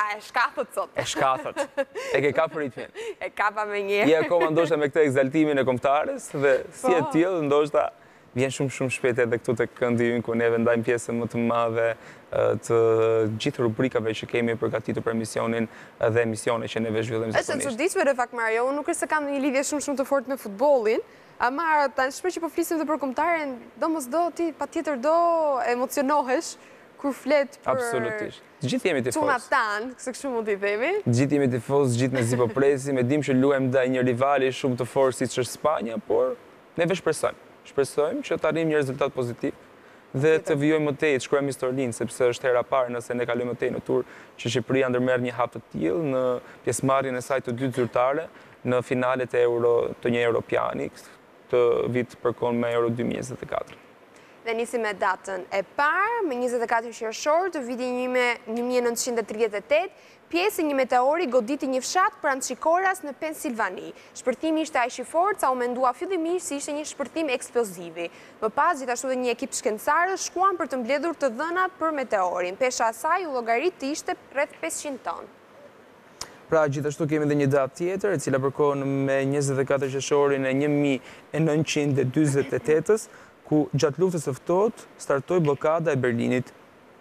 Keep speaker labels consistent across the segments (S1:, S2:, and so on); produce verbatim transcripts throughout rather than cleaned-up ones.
S1: e shkathët sot.
S2: E shkathët. E ke ka për ritmin.
S1: E kapa me njerë.
S2: Je akoma ndoshta me këtë egzaltimin e kombëtares dhe si e tillë ndoshta vjen shumë shumë shpejt edhe këtu tek këndi ynë ku ne vendajmë pjesën më të madhe të gjithë rubrikave që kemi përgatitur për emisionin dhe emisione që neve zhvillojmë zakonisht.
S1: Është e çuditshme në fakt Mario, unë nuk është se kam një lidhje shumë shumë të fortë me futbollin, ama tashmë që po flisim të për kombëtaren, domosdo ti patjetër do emocionohesh kur flet për
S2: Absolutisht. Gjithë jemi tifozë.
S1: Çuna tan, se kështu mund t'i themi.
S2: Gjithë jemi tifozë, gjithë me zi po presim, e dim që luajmë ndaj një rivali shumë të fortë siç është Spanja, por neve shpresojmë. Shpresojmë që të arrijmë një rezultat pozitiv dhe të vijojmë më tej, të shkruajmë historinë, sepse është hera parë nëse ne kalojmë më tej në tur që Shqipëria ndërmerr një hap të tillë në pjesëmarrjen e saj të dytë zyrtare në finalet e Euro të një Europiani të vit përkon me Euro dy mijë e njëzet e katër.
S1: Dhe nisim me datën e parë, me njëzet e katër qershor të vitit një mijë e nëntëqind e tridhjetë e tetë, pjesë e një meteori goditi një fshat pranë Shikoras në Pensilvani. Shpërthimi ishte aq i fortë sa u mendua fillimisht se ishte një shpërthim eksplozivi. Më pas, gjithashtu dhe një ekip shkencëtarësh shkuan për të mbledhur të dhënat për meteorin. Pesha asaj u llogarit të ishte rreth pesëqind tonë.
S2: Pra, gjithashtu kemi dhe një datë tjetër, e cila përkon me njëzet e katër qershorin e një mijë e nëntëqind e dyzet e tetës, ku gjatë luftës së ftohtë startoi bllokada e Berlinit.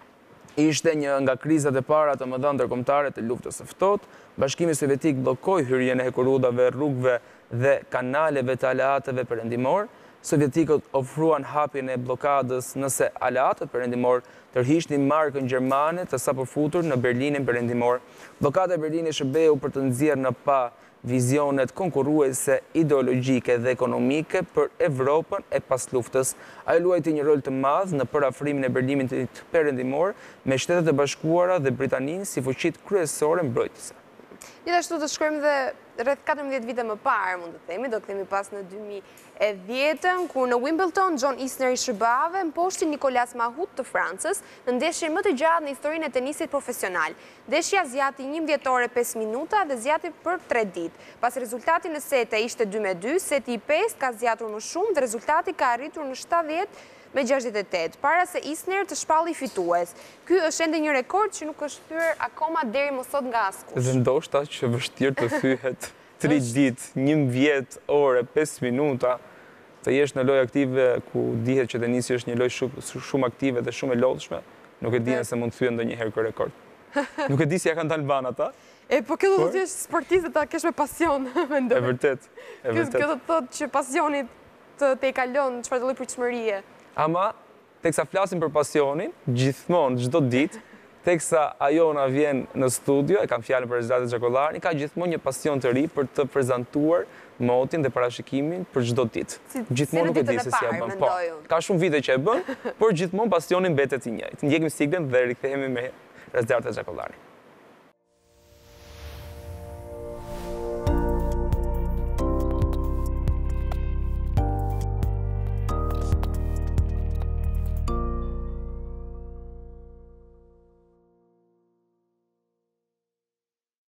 S2: Ishte një nga krizat e para të mëdha ndërkombëtare të luftës së ftohtë. Bashkimi Sovjetik bllokoi hyrjen e hekurudave, rrugëve dhe kanaleve të aleatëve perëndimor. Sovjetikët ofruan hapjen e bllokadës nëse aleatët perëndimor tërhiqnin markën gjermane të sapofutur në Berlinin perëndimor. Bllokada e Berlinit shërbeu për të nxjerrë në pa vizionet konkurruese ideologjike dhe ekonomike për Evropën e pas luftës. Ajo luajti një rol të madh në përafrimin e Berlinit perëndimor me Shtetet e Bashkuara dhe Britaninë si fuqitë kryesore mbrojtëse.
S1: Gjithashtu të shkojmë dhe rreth katërmbëdhjetë vite më parë, mund të themi, do kthehemi pas në dy mijë e dhjetë, ku në Wimbledon John Isner i shërbave mposhti Nicolas Mahut të Francës në ndeshjen më të gjatë në historinë e tenisit profesional. Ndeshja zgjati njëmbëdhjetë orë e pesë minuta dhe zgjati për tre ditë. Pas rezultati në sete ishte dy me dy, seti i pestë ka zgjatur më shumë dhe rezultati ka arritur në shtatëdhjetë me gjashtëdhjetë e tetë, para se Isner të shpalli fitues. Ky është ende një rekord që nuk është thyer akoma deri më sot nga askush.
S2: Dhe ndoshta që vështirë të thyhet tri ditë, njëmbëdhjetë orë e pesë minuta, të jesh në lojë aktive ku dihet që tenisi është një lojë shumë, shumë aktive dhe shumë e lodhshme, nuk e di nëse mund të thyet ndonjëherë ky rekord. Nuk e di si ja kanë dalë ban ata.
S1: E, po kjo do të jesh sportiste ta kesh me pasion, mendoj.
S2: E vërtet, e vërtet.
S1: Kjo do të thotë që pasioni të te kalon çfarë lloj pritshmërie.
S2: Ama, teksa flasim për pasionin, gjithmonë, çdo ditë, teksa ajo na vjen në studio, e kam fjalën për Zlatë Xhakollani, ka gjithmonë një pasion të ri për të prezantuar motin dhe parashikimin për çdo ditë. Gjithmonë nuk e di se si ja bën. Po, ka shumë vite që e bën, por gjithmonë pasioni mbetet i njëjtë. Ndjekim siglën dhe rikthehemi me Zlatë Xhakollani.